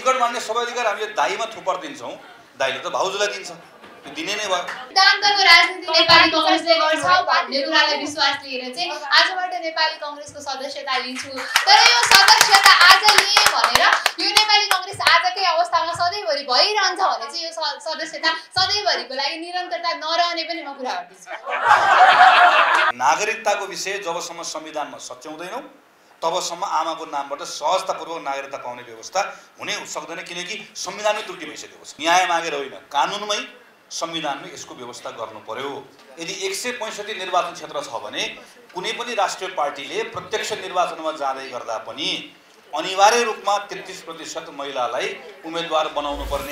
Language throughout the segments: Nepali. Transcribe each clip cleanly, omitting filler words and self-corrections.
टिकट मान्ने सबै अधिकार हामीले दाइमा थुपर दिन्छौँ, दाइले त भाउजूलाई दिन्छ, त्यो दिने नै भयो। सिद्धान्तको राजनीति नेपाली कांग्रेसले गर्छ भन्ने कुरालाई विश्वास लिएर चाहिँ आजबाट नेपाली कांग्रेसको सदस्यता लिन्छु। तर यो सदस्यता आज लिए भनेर यो नेपाली कांग्रेस आजकै अवस्थामा सधैँभरि भइरहन्छ भने चाहिँ यो सदस्यता सधैँभरिको लागि निरन्तरता नरहने पनि म कुरा गर्दैछु। नागरिकताको विषय जबसम्म संविधानमा सच्याउँदैनौँ तबसम्म आमाको नामबाट सहजतापूर्वक नागरिकता पाउने व्यवस्था हुनै सक्दैन, किनकि संविधानमै त्रुटि भइसकेको छ। न्याय मागेर होइन, कानुनमै संविधानमै यसको व्यवस्था गर्नु पर्यो। यदि 165 निर्वाचन क्षेत्र छ भने कुनै पनि राष्ट्रिय पार्टीले प्रत्यक्ष निर्वाचनमा जाँदै गर्दा पनि अनिवार्य रूपमा 33% महिलालाई उम्मेदवार बनाउनु पर्ने।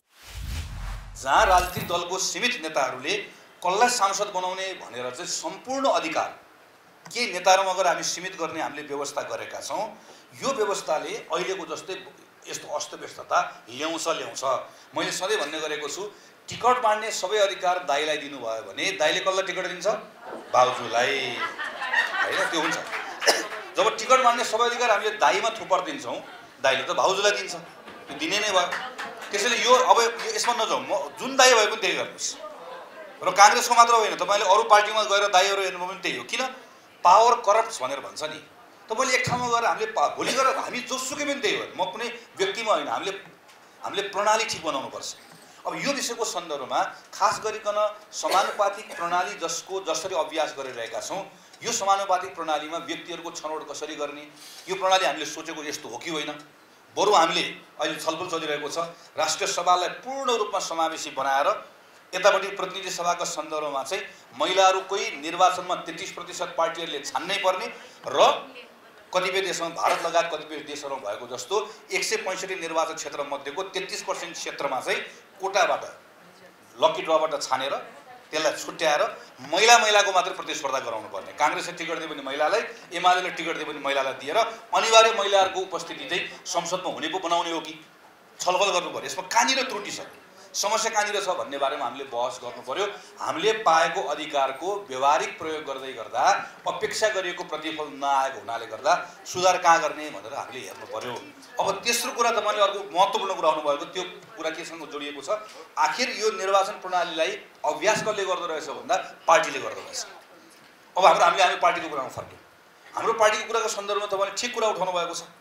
जहाँ राजनीतिक दलको सीमित नेताहरूले कसलाई सांसद बनाउने भनेर चाहिँ सम्पूर्ण अधिकार के नेताहरूमा गएर हामी सीमित गर्ने हामीले व्यवस्था गरेका छौँ। यो व्यवस्थाले अहिलेको जस्तै यस्तो अस्तव्यस्तता ल्याउँछ। मैले सधैँ भन्ने गरेको छु, टिकट बाँड्ने सबै अधिकार दाइलाई दिनुभयो भने दाइले कसलाई टिकट दिन्छ? भाउजूलाई, होइन? त्यो हुन्छ। जब टिकट बाँड्ने सबै अधिकार हामीले दाइमा थुपर दिन्छौँ, दाइले त भाउजूलाई दिन्छ, त्यो दिने नै भयो। त्यसैले यो अब यसमा नजाउँ, म जुन दाइ भए पनि त्यही गर्नुहोस्। र काङ्ग्रेसको मात्र होइन, तपाईँले अरू पार्टीमा गएर दाइहरू हेर्नुभयो भने त्यही हो। किन? पावर करप्ट्स भनेर भन्छ नि। तपाईँले एक ठाउँमा गएर हामीले भोलि गएर हामी जोसुकै पनि त्यही हो। म कुनै व्यक्तिमा होइन, हामीले प्रणाली ठिक बनाउनुपर्छ। अब यो विषयको सन्दर्भमा खास गरिकन समानुपातिक प्रणाली जसरी अभ्यास गरिरहेका छौँ, यो समानुपातिक प्रणालीमा व्यक्तिहरूको छनौट कसरी गर्ने, यो प्रणाली हामीले सोचेको यस्तो हो कि होइन। बरु हामीले अहिले छलफल चलिरहेको छ, राष्ट्रिय सभालाई पूर्ण रूपमा समावेशी बनाएर यतापट्टि प्रतिनिधि सभाको सन्दर्भमा चाहिँ महिलाहरूकै निर्वाचनमा 33% पार्टीहरूले छान्नै पर्ने र कतिपय देशमा, भारत लगायत कतिपय देशहरूमा भएको जस्तो 165 निर्वाचन क्षेत्र मध्येको 33% क्षेत्रमा चाहिँ कोटाबाट लकी ड्रबाट छानेर त्यसलाई छुट्याएर महिलाको मात्रै प्रतिस्पर्धा गराउनु पर्ने। काङ्ग्रेसले टिकट दिए पनि महिलालाई, एमालेले टिकट दिए पनि महिलालाई दिएर अनिवार्य महिलाहरूको उपस्थिति चाहिँ संसदमा हुने पो बनाउने हो कि? छलफल गर्नु पर्यो। यसमा कहाँनिर त्रुटि छ, समस्या कहाँनिर छ भन्ने बारेमा हामीले बहस गर्नु पर्यो। हामीले पाएको अधिकारको व्यवहारिक प्रयोग गर्दै गर्दा अपेक्षा गरिएको प्रतिफल नआएको हुनाले गर्दा सुधार कहाँ गर्ने भनेर हामीले हेर्नु पर्यो। अब तेस्रो कुरा तपाईँले अर्को महत्त्वपूर्ण कुरा आउनुभएको, त्यो कुरा केसँग जोडिएको छ? आखिर यो निर्वाचन प्रणालीलाई अभ्यास कसले गर्दो रहेछ भन्दा पार्टीले गर्दो रहेछ। अब हामी पार्टीको कुरामा फर्क्यौँ। हाम्रो पार्टीको कुराको सन्दर्भमा तपाईँले ठिक कुरा उठाउनु भएको छ।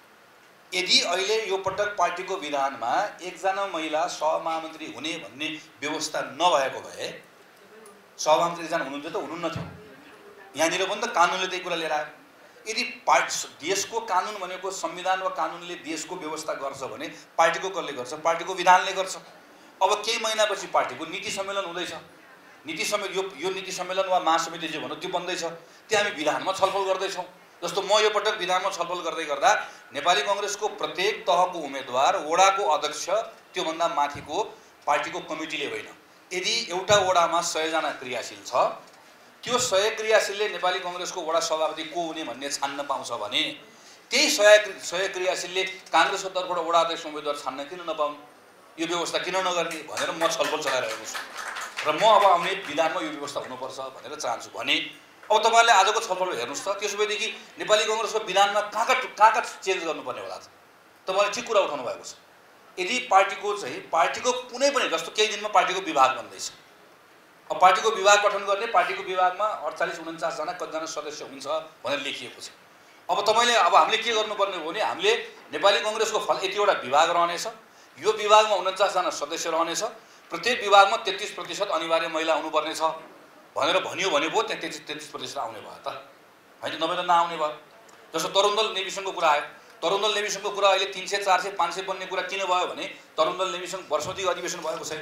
यदि अहिले यो पटक पार्टीको विधानमा एकजना महिला सहमहामन्त्री हुने भन्ने व्यवस्था नभएको भए, सहमहामन्त्री एकजना हुनुहुन्थ्यो त हुनुहुन्न थियो, यहाँनिर पनि त कानुनले त्यही कुरा लिएर आयो। यदि देशको कानुन भनेको संविधान वा कानुनले देशको व्यवस्था गर्छ भने पार्टीको कसले गर्छ? पार्टीको विधानले गर्छ। अब केही महिनापछि पार्टीको नीति सम्मेलन हुँदैछ, यो नीति सम्मेलन वा महासमिति जे भनौँ त्यो बन्दैछ, त्यो हामी विधानमा छलफल गर्दैछौँ। जस्तो म यो पटक विधानमा छलफल गर्दै गर्दा नेपाली कांग्रेसको प्रत्येक तहको उम्मेदवार, वडाको अध्यक्ष, त्योभन्दा माथिको पार्टीको कमिटीले होइन, यदि एउटा वडामा 100 जना क्रियाशील छ, त्यो 100 क्रियाशीलले नेपाली कांग्रेसको वडा सभापति को हुने भन्ने छान्न पाउँछ भने त्यही 100 क्रियाशीलले कांग्रेसको तर्फबाट वडा अध्यक्ष उम्मेदवार छान्न किन नपाउन्, यो व्यवस्था किन नगर्ने भनेर म छलफल चलाइरहेको छु र म अब आउने विधानमा यो व्यवस्था हुनुपर्छ भनेर चाहन्छु भने अब तपाईहरुले आजको छलफल हेर्नुस् त, त्यसो भएदेखि नेपाली कांग्रेसको विधानमा कहाँ चेन्ज गर्नुपर्ने होला त? तपाईले ठिक कुरा उठाउनु भएको छ। यदि पार्टीको कुनै पनि, जस्तो केही दिनमा पार्टीको विभाग बन्दैछ, अब पार्टीको विभाग गठन गर्ने, पार्टीको विभागमा 48-49 जना कतिजना सदस्य हुन्छ भनेर लेखिएको छ। अब हामीले के गर्नुपर्ने हो भने हामीले नेपाली कांग्रेसको फल यतिवटा विभाग रहनेछ, यो विभागमा 49 जना सदस्य रहनेछ, प्रत्येक विभागमा 33% अनिवार्य महिला हुनुपर्ने छ भनेर भनियो भने पो 33% आउने भयो त, हैन? नभए त नआउने भयो। जस्तो तरुणदल नेविसङको कुरा आयो, तरुणदल नेविसङको कुरा अहिले 300, 400, 500 बन्ने कुरा किन भयो भने तरुणदल नेविसङ वर्षौंदेखि अधिवेशन भएको छैन।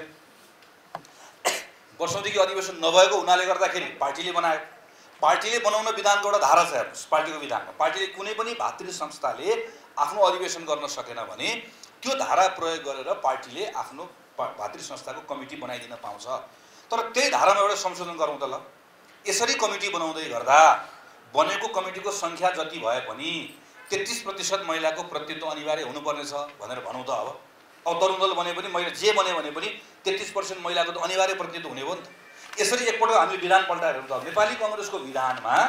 वर्षौंदेखि अधिवेशन नभएको हुनाले गर्दाखेरि पार्टीले बनायो। पार्टीले बनाउन विधानको एउटा धारा छ हेर्नुस्, पार्टीको विधानमा पार्टीले कुनै पनि भातृ संस्थाले आफ्नो अधिवेशन गर्न सकेन भने त्यो धारा प्रयोग गरेर पार्टीले आफ्नो भातृ संस्थाको कमिटी बनाइदिन पाउँछ। तर त्यही धारामा एउटा संशोधन गरौँ त ल। यसरी कमिटी बनाउँदै गर्दा बनेको कमिटीको संख्या जति भए पनि 33% महिलाको प्रतिनिधित्व अनिवार्य हुनुपर्ने छ भनेर भनौँ त। अब तरुणदल बने पनि महिला जे बने भने पनि 33% महिलाको त अनिवार्य प्रतिनिधित्व हुने हो नि त। यसरी एकपल्ट हामीले विधान पल्टाएर हेर्नु त नेपाली कांग्रेसको विधानमा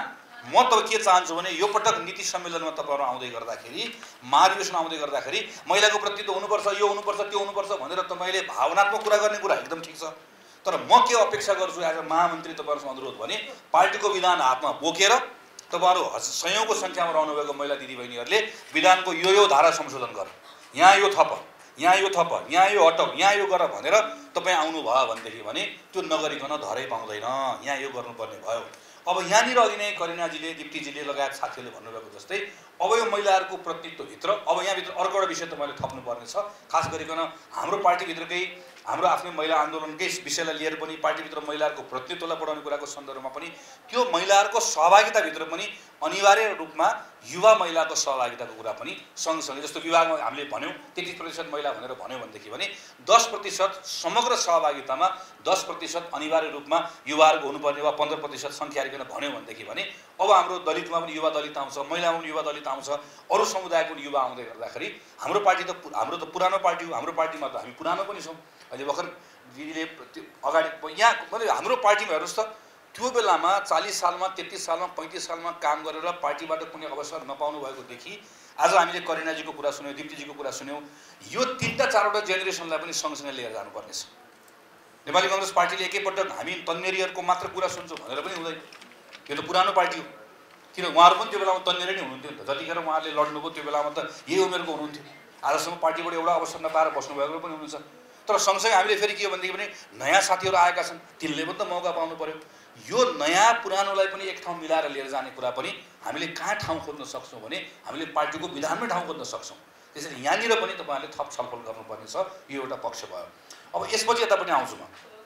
म त के चाहन्छु भने यो पटक नीति सम्मेलनमा तपाईहरु आउँदै गर्दाखेरि महाधिवेशन आउँदै गर्दाखेरि महिलाको प्रतिनिधित्व हुनुपर्छ, यो हुनुपर्छ, त्यो हुनुपर्छ भनेर तपाईले भावनात्मक कुरा गर्ने कुरा एकदम ठीक छ। तर म के अपेक्षा गर्छु आज महामन्त्री तपाईहरुसँग अनुरोध भने पार्टीको विधान हातमा बोकेर तपाईहरु सयौंको संख्यामा रहनु भएको महिला दिदीबहिनीहरुले विधानको यो धारा संशोधन गर, यहाँ यो थप, यहाँ यो थप, यहाँ यो हटाउ, यहाँ यो गर भनेर तपाई आउनु भयो भनेदेखि भने त्यो नगरिकन धरै पाउँदैन। यहाँ यो गर्नुपर्ने भयो। अब यहाँनिर अघि नै करिनाजीले, दिप्तीजीले लगायत साथीहरूले भन्नुभएको जस्तै अब यो महिलाहरूको प्रतिनिधित्वभित्र अब यहाँभित्र अर्को एउटा विषय तपाईँले थप्नुपर्ने छ। खास गरिकन हाम्रो पार्टीभित्रकै हाम्रो आफ्नै महिला आन्दोलनकै विषयलाई लिएर पनि पार्टीभित्र महिलाहरूको प्रतिनिधित्वलाई बढाउने कुराको सन्दर्भमा पनि त्यो महिलाहरूको सहभागिताभित्र पनि अनिवार्य रूपमा युवा महिलाको सहभागिताको कुरा पनि सँगसँगै जस्तो विभागमा हामीले भन्यौँ 33% महिला भनेर भन्यौँ भनेदेखि भने 10% समग्र सहभागितामा 10% अनिवार्य रूपमा युवाहरूको हुनुपर्ने वा 15% सङ्ख्या हेरिकन भन्यौँ भनेदेखि भने अब हाम्रो दलितमा पनि युवा दलित आउँछ, महिलामा पनि युवा दलित आउँछ, अरू समुदायको पनि युवा आउँदै गर्दाखेरि हाम्रो त पुरानो पार्टी हो। हाम्रो पार्टीमा त हामी पुरानो पनि छौँ। अहिले भर्खर दिदीले अगाडि यहाँ मतलब हाम्रो पार्टीमा हेर्नुहोस् त त्यो बेलामा 40 सालमा 33 सालमा 35 सालमा काम गरेर पार्टीबाट कुनै अवसर नपाउनु भएकोदेखि आज हामीले करिनाजीको कुरा सुन्यौँ, दिप्तीजीको कुरा सुन्यौँ। यो 3टा 4वटा जेनेरेसनलाई पनि सँगसँगै लिएर जानुपर्नेछ। नेपाली कांग्रेस पार्टीले एकैपटक हामी तन्नेरीहरूको मात्र कुरा सुन्छौँ भनेर पनि हुँदैन। यो त पुरानो पार्टी हो। किन उहाँहरू पनि त्यो बेलामा तन्नेरी नै हुनुहुन्थ्यो नि त। जतिखेर उहाँहरूले लड्नुभयो त्यो बेलामा त यही उमेरको हुनुहुन्थ्यो। आजसम्म पार्टीबाट एउटा अवसर नपाएर बस्नुभएको पनि हुनुहुन्छ। तर सँगसँगै हामीले फेरि के हो भनेदेखि पनि नयाँ साथीहरू आएका छन्, तिनले पनि त मौका पाउनु पर्यो। यो नयाँ पुरानोलाई पनि एक ठाउँ मिलाएर लिएर जाने कुरा पनि हामीले कहाँ ठाउँ खोज्न सक्छौँ भने हामीले पार्टीको विधानमै ठाउँ खोज्न सक्छौँ। त्यसैले यहाँनिर पनि तपाईँहरूले थप छलफल गर्नुपर्ने छ। यो एउटा पक्ष भयो। अब यसपछि यता पनि आउँछु म।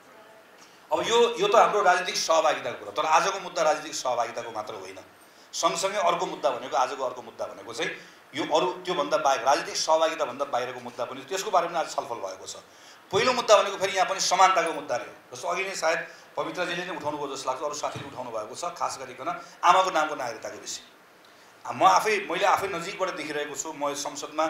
अब यो त हाम्रो राजनीतिक सहभागिताको कुरा। तर आजको मुद्दा राजनीतिक सहभागिताको मात्र होइन। सँगसँगै अर्को मुद्दा भनेको आजको अर्को मुद्दा भनेको चाहिँ यो अरू त्योभन्दा बाहेक राजनीतिक सहभागिताभन्दा बाहिरको मुद्दा पनि त्यसको बारेमा आज छलफल भएको छ। पहिलो मुद्दा भनेको फेरि यहाँ पनि समानताको मुद्दा नै हो। जस्तो अघि नै सायद पवित्रजीले नै उठाउनु भयो जस्तो लाग्छ, अरू साथीले उठाउनु भएको छ। खास गरिकन आमाको नामको नागरिकताको विषय मैले आफै नजिकबाट देखिरहेको छु। म संसदमा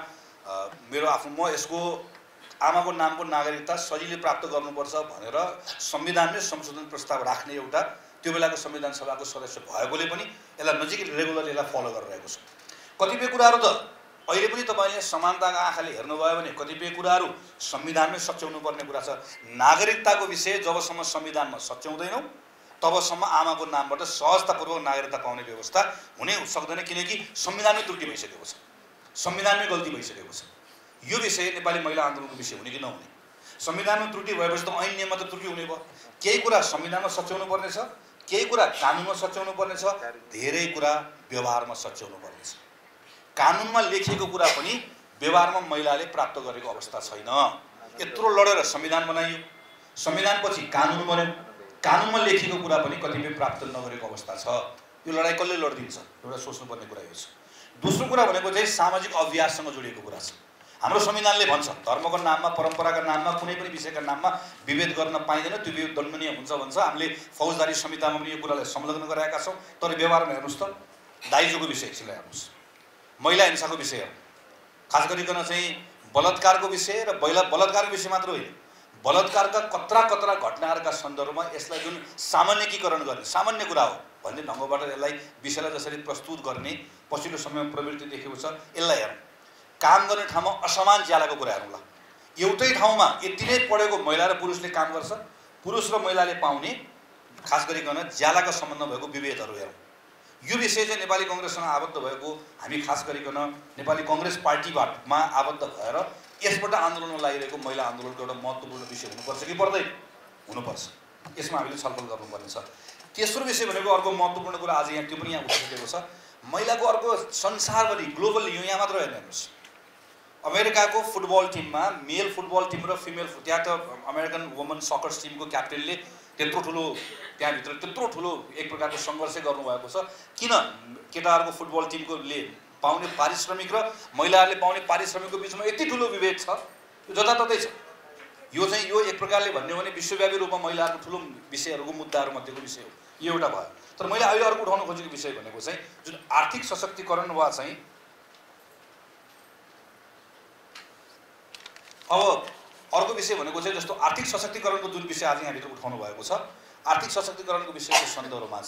म यसको आमाको नामको नागरिकता सजिलै प्राप्त गर्नुपर्छ भनेर संविधानमै संशोधन प्रस्ताव राख्ने एउटा त्यो बेलाको संविधान सभाको सदस्य भएकोले पनि यसलाई नजिकै रेगुलरली यसलाई फलो गरिरहेको छु। कतिपय कुराहरू त अहिले पनि तपाईँले समानताको आँखाले हेर्नुभयो भने कतिपय कुराहरू संविधानमै सच्याउनु पर्ने कुरा छ। नागरिकताको विषय जबसम्म संविधानमा सच्याउँदैनौँ तबसम्म आमाको नामबाट सहजतापूर्वक नागरिकता पाउने व्यवस्था हुनै सक्दैन, किनकि संविधानमै त्रुटि भइसकेको छ, संविधानमै गल्ती भइसकेको छ। यो विषय नेपाली महिला आन्दोलनको विषय हुने कि नहुने, संविधानमा त्रुटि भएपछि त ऐन नियममा त त्रुटि हुने भयो। केही कुरा संविधानमा सच्याउनु पर्ने छ, केही कुरा कानुनमा सच्याउनु पर्ने छ, धेरै कुरा व्यवहारमा सच्याउनु पर्ने छ। कानुनमा लेखिएको कुरा पनि व्यवहारमा महिलाले प्राप्त गरेको अवस्था छैन। यत्रो लडेर संविधान बनाइयो, संविधानपछि कानुन बन्यो, कानुनमा लेखिएको कुरा पनि कतिपय प्राप्त नगरेको अवस्था छ। यो लडाइँ कसले लडिदिन्छ, एउटा सोच्नुपर्ने कुरा यो छ। दोस्रो कुरा भनेको चाहिँ सामाजिक अभ्याससँग जोडिएको कुरा छ। हाम्रो संविधानले भन्छ धर्मको नाममा, परम्पराका नाममा, कुनै पनि विषयका नाममा विभेद गर्न पाइँदैन, त्यो विभेद दण्डनीय हुन्छ भन्छ। हामीले फौजदारी संहितामा पनि यो कुरालाई संलग्न गराएका छौँ। तर व्यवहारमा हेर्नुहोस् त, दाइजोको विषय एकछिन हेर्नुहोस्, महिला हिंसाको विषय हो, खास गरिकन चाहिँ बलात्कारको विषय र बलात्कारको विषय मात्र होइन, बलात्कारका कत्रा घटनाहरूका सन्दर्भमा यसलाई जुन सामान्यकीकरण गर्ने सामान्य कुरा हो भन्ने ढङ्गबाट यसलाई विषयलाई जसरी प्रस्तुत गर्ने पछिल्लो समयमा प्रवृत्ति देखेको छ, यसलाई हेरौँ। काम गर्ने ठाउँमा असमान ज्यालाको कुरा हेरौँ ल। एउटै ठाउँमा यति नै पढेको महिला र पुरुषले काम गर्छ, पुरुष र महिलाले पाउने खास गरिकन ज्यालाका सम्बन्धमा भएको विभेदहरू हेरौँ। यो विषय चाहिँ नेपाली कांग्रेससँग आबद्ध भएको हामी खास गरिकन नेपाली कांग्रेस पार्टीमा आबद्ध भएर यसबाट आन्दोलनमा लागिरहेको महिला आन्दोलनको एउटा महत्त्वपूर्ण विषय हुनुपर्छ कि पर्दैन? हुनुपर्छ। यसमा हामीले छलफल गर्नुपर्ने छ। तेस्रो विषय भनेको अर्को महत्त्वपूर्ण कुरा आज यहाँ त्यो पनि यहाँ उठिसकेको छ। महिलाको अर्को संसारभरि ग्लोबली यो यहाँ मात्र हेर्नुहोस्, अमेरिकाको फुटबल टिममा मेल फुटबल टिम र फिमेल त्यहाँ त अमेरिकन वुमन सकर्स टिमको क्याप्टेनले त्यत्रो ठुलो त्यहाँभित्र त्यत्रो ठुलो एक प्रकारको सङ्घर्ष गर्नुभएको छ। किन केटाहरूको फुटबल टिमकोले पाउने पारिश्रमिक र महिलाहरूले पाउने पारिश्रमिकको बिचमा यति ठुलो विभेद छ? यो जताततै छ। यो चाहिँ यो एक प्रकारले भन्ने हो भने विश्वव्यापी रूपमा महिलाहरूको ठुलो विषयहरूको मुद्दाहरू मध्येको विषय हो। यो एउटा भयो। तर मैले अहिले अर्को उठाउन खोजेको विषय भनेको चाहिँ जुन आर्थिक सशक्तिकरण वा चाहिँ अब अर्को विषय भनेको चाहिँ जस्तो आर्थिक सशक्तिकरणको जुन विषय आज यहाँभित्र उठाउनु भएको छ, आर्थिक सशक्तिकरणको विषयको सन्दर्भमा चाहिँ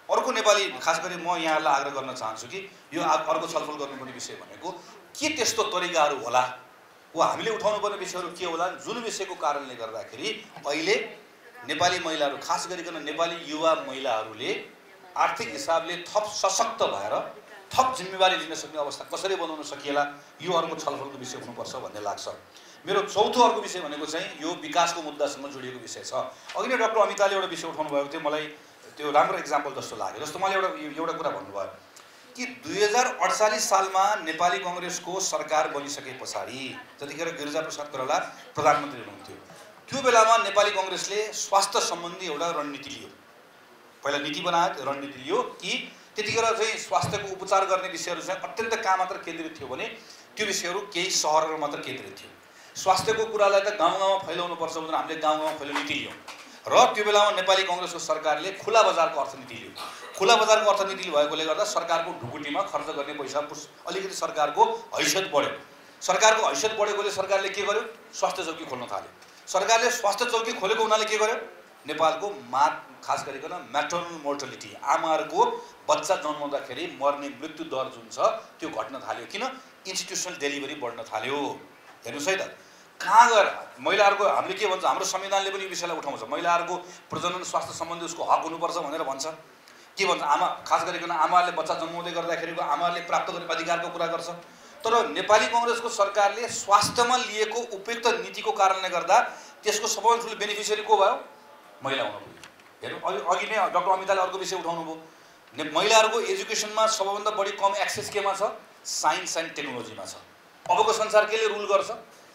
अर्को नेपाली खास गरी म यहाँलाई आग्रह गर्न चाहन्छु कि यो अर्को छलफल गर्नुपर्ने विषय भनेको के त्यस्तो तरिकाहरू होला वा हामीले उठाउनु पर्ने विषयहरू के होला जुन विषयको कारणले गर्दाखेरि अहिले नेपाली महिलाहरू खास गरिकन नेपाली युवा महिलाहरूले आर्थिक हिसाबले थप सशक्त भएर थप जिम्मेवारी लिन सक्ने अवस्था कसरी बनाउन सकिएला यो अर्को छलफलको विषय हुनुपर्छ भन्ने लाग्छ। मेरो चौथो अर्को विषय भनेको चाहिँ यो विकासको मुद्दासँग जोडिएको विषय छ। अघि नै डाक्टर अमिताले एउटा विषय उठाउनु भएको थियो, मलाई त्यो राम्रो इक्जाम्पल जस्तो लाग्यो। जस्तो मैले एउटा कुरा भन्नुभयो कि 2048 सालमा नेपाली कांग्रेसको सरकार बनिसके पछाडि जतिखेर गिरिजाप्रसाद कोइराला प्रधानमन्त्री हुनुहुन्थ्यो त्यो बेलामा नेपाली कांग्रेसले स्वास्थ्य सम्बन्धी एउटा रणनीति लियो। पहिला नीति बनायो, रणनीति लियो कि त्यतिखेर चाहिँ स्वास्थ्यको उपचार गर्ने विषयहरू चाहिँ अत्यन्त कहाँ मात्र केन्द्रित थियो भने त्यो विषयहरू केही सहरहरू मात्र केन्द्रित थियो। स्वास्थ्यको कुरालाई त गाउँ गाउँमा फैलाउनु पर्छ भनेर हामीले गाउँ गाउँमा फैलाउने नीति लियौँ र त्यो बेलामा नेपाली कांग्रेसको सरकारले खुला बजारको अर्थनीति लियो। खुला बजारको अर्थनीति भएकोले गर्दा सरकारको ढुकुटीमा खर्च गर्ने पैसा अलिकति सरकारको हैसियत बढ्यो। सरकारको हैसियत बढेकोले सरकारले के गर्यो? स्वास्थ्य चौकी खोल्न थाल्यो। सरकारले स्वास्थ्य चौकी खोलेको हुनाले के गर्यो? नेपालको खास गरिकन म्याटर्नल मोर्टालिटी आमाहरूको बच्चा जन्माउँदाखेरि मर्ने मृत्यु दर जुन छ त्यो घट्न थाल्यो। किन? इन्स्टिट्युसनल डेलिभरी बढ्न थाल्यो। हेर्नुहोस् है त, कहाँ गएर महिलाहरूको हामीले के भन्छ, हाम्रो संविधानले पनि यो विषयलाई उठाउँछ। महिलाहरूको प्रजनन स्वास्थ्य सम्बन्धी उसको हक हुनुपर्छ भनेर भन्छ। के भन्छ? आमा खास गरिकन आमाहरूले बच्चा जन्माउँदै गर्दाखेरिको आमाहरूले प्राप्त गर्ने अधिकारको कुरा गर्छ। तर नेपाली कांग्रेसको सरकारले स्वास्थ्यमा लिएको उपयुक्त नीतिको कारणले गर्दा त्यसको सबैभन्दा ठुलो बेनिफिसियरी को भयो? महिला हुन पुग्यो। हेर्नु, अघि नै डाक्टर अमिताले अर्को विषय उठाउनु भयो। महिलाहरूको एजुकेसनमा सबैभन्दा बढी कम एक्सेस केमा छ? साइन्स एन्ड टेक्नोलोजीमा छ। अबको संसार केले रुल गर्छ?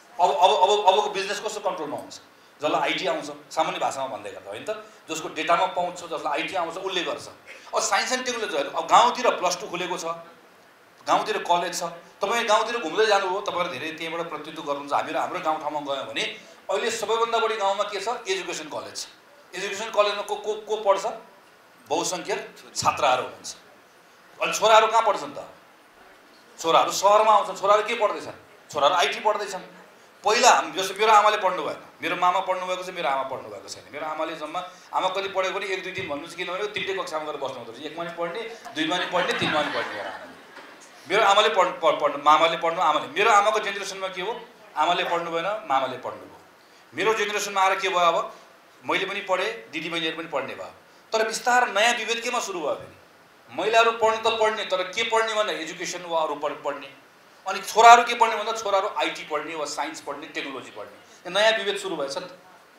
अबको बिजनेस कस्तो कन्ट्रोलमा हुन्छ? जसलाई आइटी आउँछ, सामान्य भाषामा भन्दै गर्दा होइन त, जसको डेटामा पहुँच छ, जसलाई आइटी आउँछ उसले गर्छ। अब साइन्स एन्ड टेक्नोलोजी अब गाउँतिर +2 खुलेको छ, गाउँतिर कलेज छ। तपाईँ गाउँतिर घुम्दै जानुभयो, तपाईँहरू धेरै त्यहीँबाट प्रतिनिधित्व गर्नुहुन्छ। हामीहरू हाम्रो गाउँठाउँमा गयौँ भने अहिले सबैभन्दा बढी गाउँमा के छ? एजुकेसन कलेज छ। एजुकेसन कलेजमा को पढ्छ? बहुसङ्ख्यक छात्राहरू हुनुहुन्छ। अनि छोराहरू कहाँ पढ्छन् त? छोराहरू सहरमा आउँछन्। छोराहरू के पढ्दैछन्? छोराहरू आइटी पढ्दैछन्। पहिला जस्तो मेरो आमाले पढ्नु भएन, मेरो मामा पढ्नु भएको छ, मेरो आमा पढ्नु भएको छैन। मेरो आमाले जम्मा आमा कति पढेको पनि 1-2 दिन भन्नुहुन्छ, किनभने 3टै कक्षामा गएर बस्नु हुँदो रहेछ। 1मा नि पढ्ने, 2मा नि पढ्ने, 3मा नि पढ्ने। मेरो आमाले पढ्नु, मामाले पढ्नु, आमाले। मेरो आमाको जेनेरेसनमा के हो? आमाले पढ्नु भएन, मामाले पढ्नु भयो। मेरो जेनेरेसनमा आएर के भयो? अब मैले पनि पढेँ, दिदी बहिनीहरू पनि पढ्ने भयो। तर बिस्तारै नयाँ विभेद केमा सुरु भयो फेरि? महिलाहरू पढ्नु त पढ्ने, तर के पढ्ने भन्दा एजुकेसन वा अरू पढ्ने। अनि छोराहरू के पढ्ने भन्दा छोराहरू आइटी पढ्ने वा साइन्स पढ्ने, टेक्नोलोजी पढ्ने। नयाँ विभेद सुरु भएछ नि त।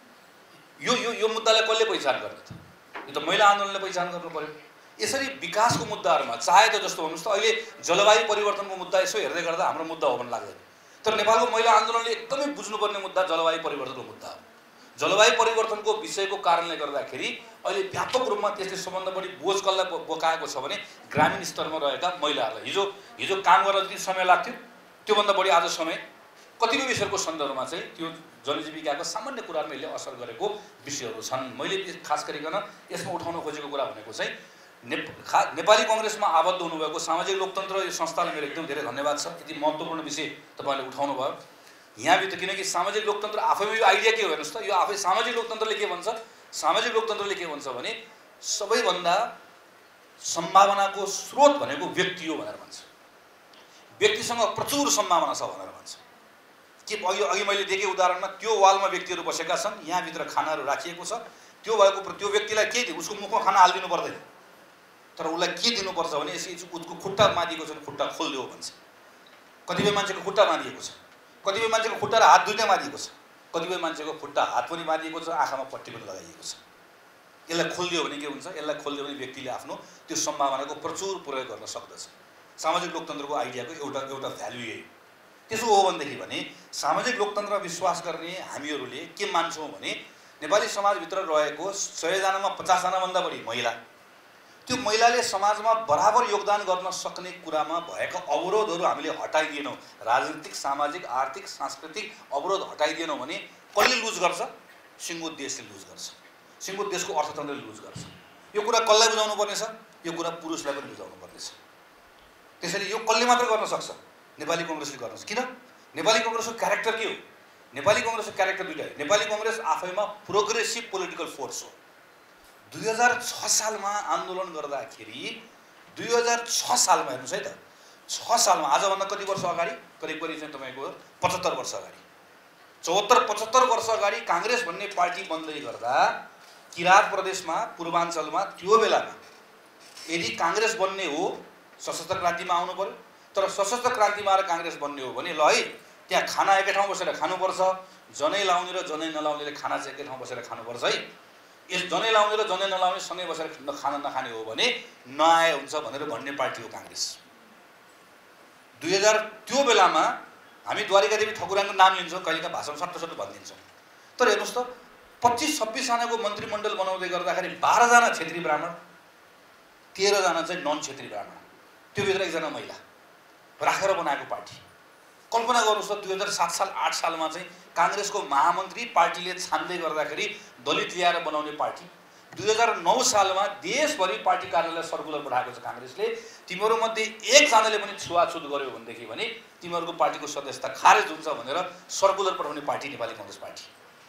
यो मुद्दालाई कसले पहिचान गर्ने त? यो त महिला आन्दोलनले पहिचान गर्नु पर्यो। यसरी विकासको मुद्दाहरूमा चाहे त जस्तो भन्नुहोस् त, अहिले जलवायु परिवर्तनको मुद्दा यसो हेर्दै गर्दा हाम्रो मुद्दा हो भन्ने लाग्दैन। तर नेपालको महिला आन्दोलनले एकदमै बुझ्नुपर्ने मुद्दा जलवायु परिवर्तनको मुद्दा हो। जलवायु परिवर्तनको विषयको कारणले गर्दाखेरि अहिले व्यापक रूपमा त्यसले सबभन्दा बढी बोझ कसलाई बोकाएको छ भने ग्रामीण स्तरमा रहेका महिलाहरूलाई। हिजो काम गर्न जति समय लाग्थ्यो त्योभन्दा बढी आज समय कतिपय विषयको सन्दर्भमा चाहिँ त्यो जनजीविकाको सामान्य कुरामा यसले असर गरेको विषयहरू छन्। मैले खास गरिकन यसमा उठाउन खोजेको कुरा भनेको चाहिँ नेपाली कांग्रेसमा आबद्ध हुनुभएको सामाजिक लोकतन्त्र यो संस्थालाई मेरो एकदम धेरै धन्यवाद छ। यति महत्त्वपूर्ण विषय तपाईँले उठाउनु भयो यहाँभित्र, किनकि सामाजिक लोकतन्त्र आफैमा यो आइडिया के हो हेर्नुहोस् त। यो आफै सामाजिक लोकतन्त्रले के भन्छ? सामाजिक लोकतन्त्रले के भन्छ भने सबैभन्दा सम्भावनाको स्रोत भनेको व्यक्ति हो भनेर भन्छ। व्यक्तिसँग प्रचुर सम्भावना छ भनेर भन्छ। के अघि मैले देखेँ उदाहरणमा त्यो वालमा व्यक्तिहरू बसेका छन्, यहाँभित्र खानाहरू राखिएको छ। त्यो व्यक्तिलाई के दिनु? उसको मुखमा खाना हालिदिनु पर्दैन, तर उसलाई के दिनुपर्छ भने उसको खुट्टा मादिएको छ भने खुट्टा खोलिदियो भन्छ। कतिपय मान्छेको खुट्टा मादिएको छ, कतिपय मान्छेको खुट्टा र हात दुईटै मादिएको छ, कतिपय मान्छेको खुट्टा हात पनि मादिएको छ, आँखामा पट्टी पनि लगाइएको छ। यसलाई खोलिदियो भने के हुन्छ? यसलाई खोलिदियो भने व्यक्तिले आफ्नो त्यो सम्भावनाको प्रचुर प्रयोग गर्न सक्दछ। सामाजिक लोकतन्त्रको आइडियाको एउटा भ्यालु यही। त्यसो हो भनेदेखि भने सामाजिक लोकतन्त्रमा विश्वास गर्ने हामीहरूले के मान्छौँ भने नेपाली समाजभित्र रहेको 100 जनामा 50 जनाभन्दा बढी महिला, त्यो महिलाले समाजमा बराबर योगदान गर्न सक्ने कुरामा भएका अवरोधहरू हामीले हटाइदिएनौँ, राजनीतिक सामाजिक आर्थिक सांस्कृतिक अवरोध हटाइदिएनौँ भने कसले लुज गर्छ? सिङ्गो देशले लुज गर्छ, सिङ्गो देशको अर्थतन्त्रले लुज गर्छ। यो कुरा कसलाई बुझाउनु पर्नेछ? यो कुरा पुरुषलाई पनि बुझाउनु पर्नेछ। त्यसैले यो कसले मात्र गर्न सक्छ? नेपाली कांग्रेसले गर्न सक्छ। किन? नेपाली कांग्रेसको क्यारेक्टर के हो? नेपाली कांग्रेसको क्यारेक्टर दुईटा हो। नेपाली कांग्रेस आफैमा प्रोग्रेसिभ पोलिटिकल फोर्स हो, 2006 सालमा आन्दोलन गर्दाखेरि 2006 सालमा हेर्नुस् है त 6 सालमा आजभन्दा कति वर्ष अगाडि करिब चाहिँ तपाईको 75 वर्ष अगाडि 74-75 वर्ष अगाडि कांग्रेस भन्ने पार्टी बन्दै गर्दा किरात प्रदेशमा पूर्वाञ्चलमा त्यो बेलामा यदि कांग्रेस बन्ने हो सशस्त्र क्रान्तिमा आउनु पर्यो। तर सशस्त्र क्रान्तिमा आएर कांग्रेस बन्ने हो भने ल है त्यहाँ खाना एकै ठाउँ बसेर खानुपर्छ, जनै लाउने र जनै नलाउनेले खाना चाहिँ एकै ठाउँ बसेर खानुपर्छ है। यस जनै लाउने र जनै नलाउने सँगै बसेर खाना नखाने हो भने नआए हुन्छ भनेर भन्ने पार्टी हो कांग्रेस। 2000 त्यो बेलामा हामी द्वारिका देवी ठकुरानको नाम लिन्छौँ, कहिलेका भाषण सट्ट भनिदिन्छौँ। तर हेर्नुस् त 25-26 जनाको मन्त्रीमण्डल बनाउँदै गर्दाखेरि 12 जना क्षेत्री ब्राह्मण, 13 जना चाहिँ नन क्षेत्री ब्राह्मण, त्यो भित्र एकजना महिला राखेर बनाएको पार्टी। कल्पना गर्नुस् त 2007 साल 8 सालमा चाहिँ कांग्रेसको महामन्त्री पार्टीले छान्दै गर्दाखेरि दलित ल्याएर बनाउने पार्टी। 2009 सालमा देशभरि पार्टी कार्यालय सर्कुलर पठाएको छ कांग्रेसले, तिमीहरू मध्ये एकजनाले पनि छुवाछुत गर्यो भनेदेखि भने तिमीहरूको पार्टीको सदस्यता खारेज हुन्छ भनेर सर्कुलर पठाउने पार्टी नेपाली कांग्रेस पार्टी।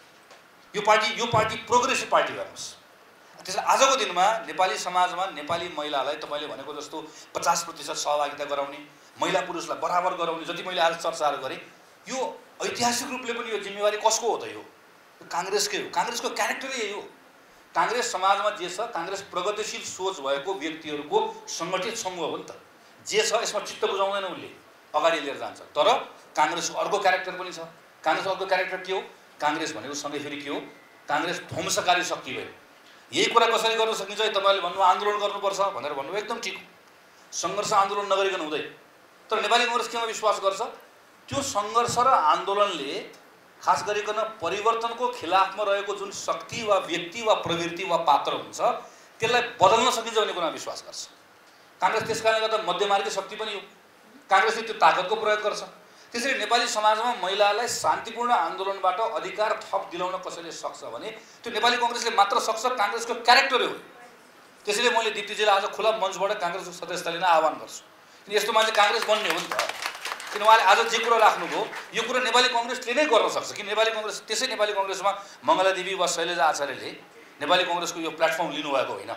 यो पार्टी प्रोग्रेसिभ पार्टी गर्नुस्। त्यसैले आजको दिनमा नेपाली समाजमा नेपाली महिलालाई तपाईले भनेको जस्तो 50% सहभागिता गराउने, महिला पुरुषलाई बराबर गराउने जति मैले आज चर्चाहरू गरेँ, यो ऐतिहासिक रूपले पनि यो जिम्मेवारी कसको हो त? यो कांग्रेसकै हो। कांग्रेसको क्यारेक्टरै यही हो। कांग्रेस समाजमा जे छ, कांग्रेस प्रगतिशील सोच भएको व्यक्तिहरूको संगठित समूह हो नि त। जे छ यसमा चित्त बुझाउँदैन, उसले अगाडि लिएर जान्छ। तर कांग्रेसको अर्को क्यारेक्टर पनि छ। कांग्रेसको अर्को क्यारेक्टर के हो? कांग्रेस भनेको सँगै फेरि के हो? कांग्रेस ध्वंसकारी शक्ति भयो। यही कुरा कसरी गर्न सकिन्छ? तपाईले भन्नु आन्दोलन गर्नुपर्छ भनेर भन्नु एकदम ठिक हो। संघर्ष आन्दोलन नगरिकन हुँदैन। तर नेपाली कांग्रेस केमा विश्वास गर्छ? त्यो सङ्घर्ष र आन्दोलनले खास गरिकन परिवर्तनको खिलाफमा रहेको जुन शक्ति वा व्यक्ति वा प्रवृत्ति वा पात्र हुन्छ त्यसलाई बदल्न सकिन्छ भन्ने कुरामा विश्वास गर्छ। कांग्रेस त्यसकारणले गर्दा मध्यमार्गी शक्ति पनि हो। कांग्रेसले त्यो ताकतको प्रयोग गर्छ। त्यसैले नेपाली समाजमा महिलालाई शान्तिपूर्ण आन्दोलनबाट अधिकार थप दिलाउन कसैले सक्छ भने त्यो नेपाली कांग्रेसले मात्र सक्छ। कांग्रेसको क्यारेक्टरै हो। त्यसैले मैले दिप्तीजीलाई आज खुला मञ्चबाट कांग्रेसको सदस्यता लिन आह्वान गर्छु। किन यस्तो मान्छे कांग्रेस बन्ने हो नि त। किन उहाँले आज जे कुरा राख्नुभयो यो कुरा नेपाली कांग्रेसले नै गर्न सक्छ। किन नेपाली कांग्रेस त्यसै नेपाली कांग्रेसमा मङ्गला देवी वा शैलजा आचार्यले नेपाली कांग्रेसको यो प्लेटफर्म लिनुभएको होइन।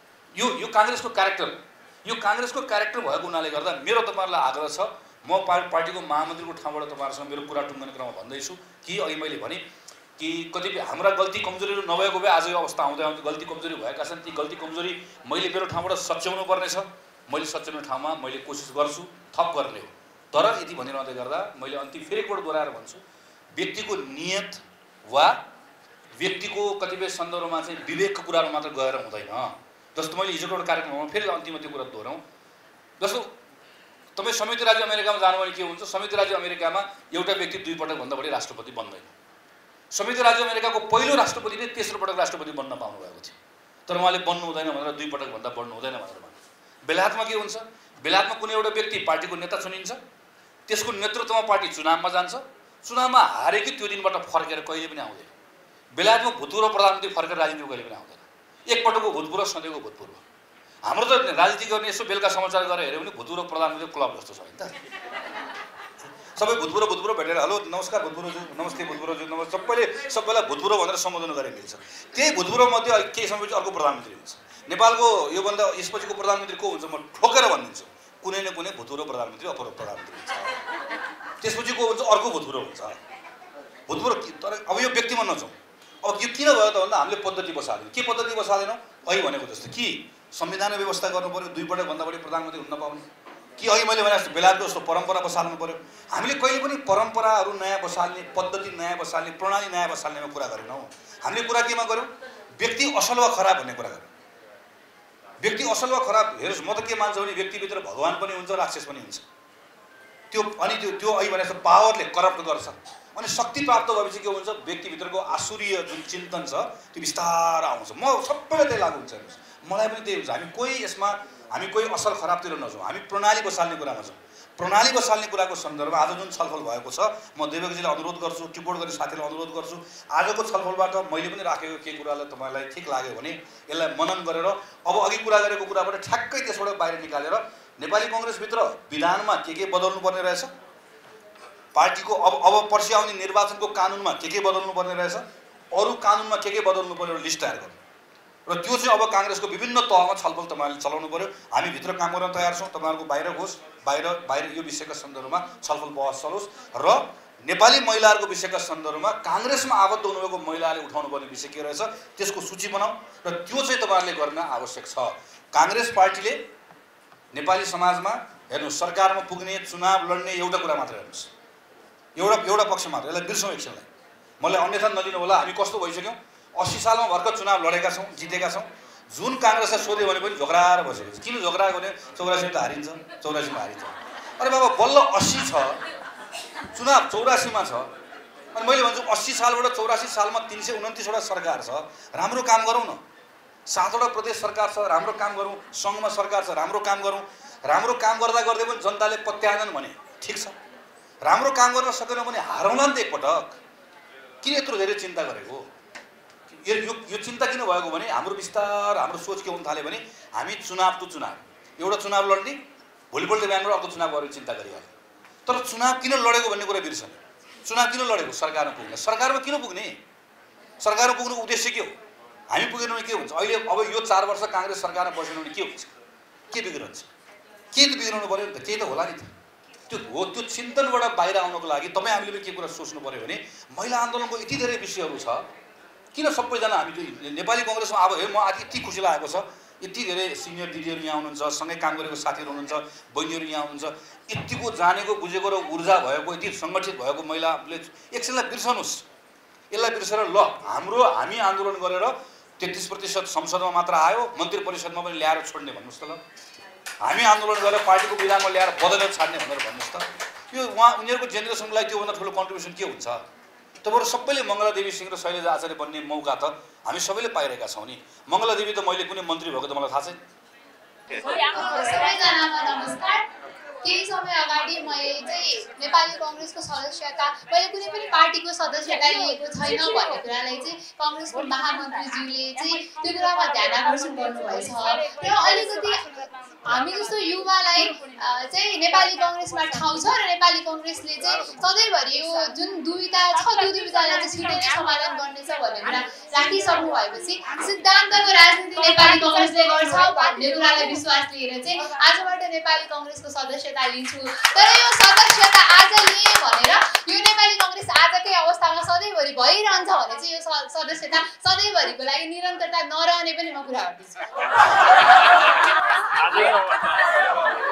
यो कांग्रेसको क्यारेक्टर, यो कांग्रेसको क्यारेक्टर भएको हुनाले गर्दा मेरो तपाईहरुलाई आग्रह छ, म पार्टीको महामन्त्रीको ठाउँबाट तपाईहरुसँग मेरो कुरा टुङ्गने क्रममा भन्दैछु कि अघि मैले भने कि कतिपय हाम्रा गल्ती कमजोरीहरू नभएको भए आज यो अवस्था आउँदै आउँदै गल्ती कमजोरी भएका छन्। ती गल्ती कमजोरी मैले मेरो ठाउँबाट सच्याउनु पर्नेछ। मैले सच्याउने ठाउँमा मैले कोसिस गर्छु, थप गर्ने हो। तर यति भनिरहँदै गर्दा मैले अन्तिम फेरि एकपल्ट दोहोऱ्याएर भन्छु, व्यक्तिको नियत वा व्यक्तिको कतिपय सन्दर्भमा चाहिँ विवेकको कुराहरू मात्र गएर हुँदैन। जस्तो मैले हिजोको एउटा कार्यक्रममा फेरि अन्तिममा त्यो कुरा दोहोऱ्याउँ। जस्तो तपाईँ संयुक्त राज्य अमेरिकामा जानुभयो भने के हुन्छ? संयुक्त राज्य अमेरिकामा एउटा व्यक्ति 2 पटकभन्दा बढी राष्ट्रपति बन्दैन। संयुक्त राज्य अमेरिकाको पहिलो राष्ट्रपति नै तेस्रो पटक राष्ट्रपति बन्न पाउनु भएको थियो। तर उहाँले बन्नु हुँदैन भनेर 2 पटकभन्दा बढ्नु हुँदैन भनेर भन्नु। बेलायतमा के हुन्छ? बेलायतमा कुनै एउटा व्यक्ति पार्टीको नेता चुनिन्छ, त्यसको नेतृत्वमा पार्टी चुनावमा जान्छ, चुनावमा हारेकी त्यो दिनबाट फर्केर कहिले पनि आउँदैन। बेलायतमा भूतपूर्व प्रधानमन्त्री फर्केर राजनीति कहिले पनि आउँदैन। एकपटकको भूतपूर्व, सधैँको भूतपूर्व। हाम्रो त राजनीति गर्ने यसो बेलुका समाचार गरेर हेऱ्यो भने भूतपूर्व प्रधानमन्त्री क्लब जस्तो छ नि त। सबै भूतपूर्व भेटेर हेलो नमस्कार भूतपूर्वज्यू, नमस्ते भूतपूर्वज्यू, नमस्ते, सबैलाई भूतपूर्व भनेर सम्बोधन गरेर मिल्छ। त्यही भूतपूर्व मध्ये केही समयपछि अर्को प्रधानमन्त्री हुन्छ। नेपालको योभन्दा यसपछिको प्रधानमन्त्री को हुन्छ म ठोकेर भनिदिन्छु, कुनै न कुनै भूतपूर्व प्रधानमन्त्री अपूर्व प्रधानमन्त्री हुन्छ। त्यसपछि को हुन्छ? अर्को भूतपूर्व हुन्छ। भूतपूर्व तर अब यो व्यक्तिमा नजाउँ। अब यो किन भयो त भन्दा हामीले पद्धति बसाल्यौँ। के पद्धति बसालेनौँ? अघि भनेको जस्तो कि संविधान व्यवस्था गर्नु पर्यो, 2 पटकभन्दा बढी प्रधानमन्त्री हुन नपाउने, कि अघि मैले भने जस्तो बेलायतको जस्तो परम्परा बसाल्नु पर्यो। हामीले कहिले पनि परम्पराहरू नयाँ बसाल्ने, पद्धति नयाँ बसाल्ने, प्रणाली नयाँ बसाल्नेमा कुरा गरेनौँ। हामीले कुरा केमा गऱ्यौँ? व्यक्ति असल वा खराब भन्ने कुरा गऱ्यौँ। व्यक्ति असल वा खराब हेर्नुहोस्, म त के मान्छु भने व्यक्तिभित्र भगवान पनि हुन्छ, राक्षस पनि हुन्छ। त्यो अनि त्यो अघि भने जस्तो पावरले करप्ट गर्छ। अनि शक्ति प्राप्त भएपछि के हुन्छ? व्यक्तिभित्रको आसुरीय जुन चिन्तन छ त्यो बिस्तार आउँछ। म सबैलाई त्यही लागु हुन्छ। हेर्नुहोस्, मलाई पनि त्यही हुन्छ। हामी कोही असल खराबतिर नजाउँ, हामी प्रणाली बसाल्ने कुरामा जाउँ। प्रणाली बसाल्ने कुराको सन्दर्भमा आज जुन छलफल भएको छ, म देवकीजीलाई अनुरोध गर्छु, टिप्पण गर्ने साथीलाई अनुरोध गर्छु, आजको छलफलबाट मैले पनि राखेको केही कुरालाई तपाईँलाई ठिक लाग्यो भने यसलाई मनन गरेर अब अघि कुरा गरेको कुराबाट ठ्याक्कै त्यसबाट बाहिर निकालेर नेपाली कांग्रेसभित्र विधानमा के बदल्नु पर्ने रहेछ, पार्टीको अब पर्सि आउने निर्वाचनको कानुनमा के बदल्नु पर्ने रहेछ, अरू कानुनमा के बदल्नु पर्ने लिस्ट तयार गर्नु। र त्यो चाहिँ अब काङ्ग्रेसको विभिन्न तहमा छलफल तपाईँहरूले चलाउनु पर्यो। हामी भित्र काम गर्न तयार छौँ, तपाईँहरूको बाहिर होस्, बाहिर यो विषयका सन्दर्भमा छलफल बहस चलोस् र नेपाली महिलाहरूको विषयका सन्दर्भमा काङ्ग्रेसमा आबद्ध हुनुभएको महिलाले उठाउनुपर्ने विषय के रहेछ त्यसको सूची बनाऊ र त्यो चाहिँ तपाईँहरूले गर्न आवश्यक छ। काङ्ग्रेस पार्टीले नेपाली समाजमा हेर्नु सरकारमा पुग्ने चुनाव लड्ने एउटा कुरा मात्र हेर्नुहोस्, एउटा पक्ष मात्र, यसलाई बिर्सौँ एकछिनलाई, मलाई अन्यथा नलिनु होला। हामी कस्तो भइसक्यौँ, 80 सालमा भर्खर चुनाव लडेका छौँ, जितेका छौँ। जुन काङ्ग्रेसलाई सोध्यो भने पनि झोक्राएर बसेको छ। किन झोक्राएको भने 84 त हारिन्छ, 84 मा हारिन्छ। अरे बाबा बल्ल 80 छ, चुनाव 84 मा छ। अनि मैले भन्छु 80 सालबाट 84 सालमा 329 वटा सरकार छ, राम्रो काम गरौँ न। 7 वटा प्रदेश सरकार छ, राम्रो काम गरौँ। सङ्घमा सरकार छ, राम्रो काम गरौँ। राम्रो काम गर्दा गर्दै पनि जनताले पत्याएनन् भने ठिक छ, राम्रो काम गर्न सकेन भने हारौँला नि त एकपटक। किन यत्रो धेरै चिन्ता गरेको? यो चिन्ता किन भएको भने हाम्रो विस्तार हाम्रो सोच के हुन थाल्यो भने हामी चुनाव टु चुनाव, एउटा चुनाव लड्ने, भोलिपल्ट बिहानबाट अर्को चुनाव गर्ने चिन्ता गरिहाल्यो। तर चुनाव किन लडेको भन्ने कुरा बिर्सने। चुनाव किन लडेको? सरकारमा पुग्ने। सरकारमा किन पुग्ने? सरकारमा पुग्नुको उद्देश्य के हो? हामी पुगेनौँ भने के हुन्छ? अहिले अब यो 4 वर्ष काङ्ग्रेस सरकारमा बसेनौँ भने के हुन्छ? के बिग्रन्छ? के त बिग्राउनु पऱ्यो नि त, केही त होला नि त। त्यो हो, त्यो चिन्तनबाट बाहिर आउनको लागि तपाईँ हामीले पनि के कुरा सोच्नु पऱ्यो भने महिला आन्दोलनको यति धेरै विषयहरू छ, किन सबैजना हामी नेपाली कङ्ग्रेसमा अब म आज यति खुसी लागेको छ, यति धेरै सिनियर दिदीहरू यहाँ हुनुहुन्छ, सँगै काम गरेको साथीहरू हुनुहुन्छ, बहिनीहरू यहाँ हुनुहुन्छ, यतिको जानेको बुझेको र ऊर्जा भएको, यति सङ्गठित भएको महिलाले एकछिनलाई बिर्सनुहोस्। यसलाई बिर्सेर ल हामी आन्दोलन गरेर 33% संसदमा मात्र आयो, मन्त्री परिषदमा पनि ल्याएर छोड्ने भन्नुहोस् त ल। हामी आन्दोलन गरेर पार्टीको विधानमा ल्याएर बदलेर छाड्ने भनेर भन्नुहोस् त। यो उनीहरूको जेनेरेसनको लागि त्योभन्दा ठुलो कन्ट्रिब्युसन के हुन्छ? तपाईँहरू सबैले मङ्गला देवी सिंह र शैलजा आचार्य बन्ने मौका त हामी सबैले पाइरहेका छौँ नि। मङ्गला देवी त मैले कुनै मन्त्री भएको त मलाई थाहा छैन। सबैजनामा नमस्कार। केही समय अगाडि मैले चाहिँ नेपाली कङ्ग्रेसको सदस्यता, मैले कुनै पनि पार्टीको सदस्यता लिएको छैन भन्ने कुरालाई चाहिँ कङ्ग्रेसको महामन्त्रीज्यूले चाहिँ त्यो कुरामा ध्यान आकर्षण गर्नुभएछ। र अलिकति हामी जस्तो युवालाई चाहिँ नेपाली कङ्ग्रेसमा ठाउँ छ र नेपाली कङ्ग्रेसले चाहिँ सधैँभरि यो जुन दुविधा छ त्यो दुविधालाई चाहिँ छिटै नै समाधान गर्नेछ भन्ने कुरा राखिसक्नु भएपछि सिद्धान्तको राजनीति नेपाली कङ्ग्रेसले गर्छ भन्ने कुरालाई विश्वास लिएर चाहिँ आजबाट नेपाली कङ्ग्रेसको सदस्यता लिन्छु। तर यो सदस्यता आज लिएँ भनेर यो नेपाली कङ्ग्रेस आजकै अवस्थामा सधैँभरि भइरहन्छ भने चाहिँ यो सदस्यता सधैँभरिको लागि निरन्तरता नरहने पनि म कुरा गर्दैछु।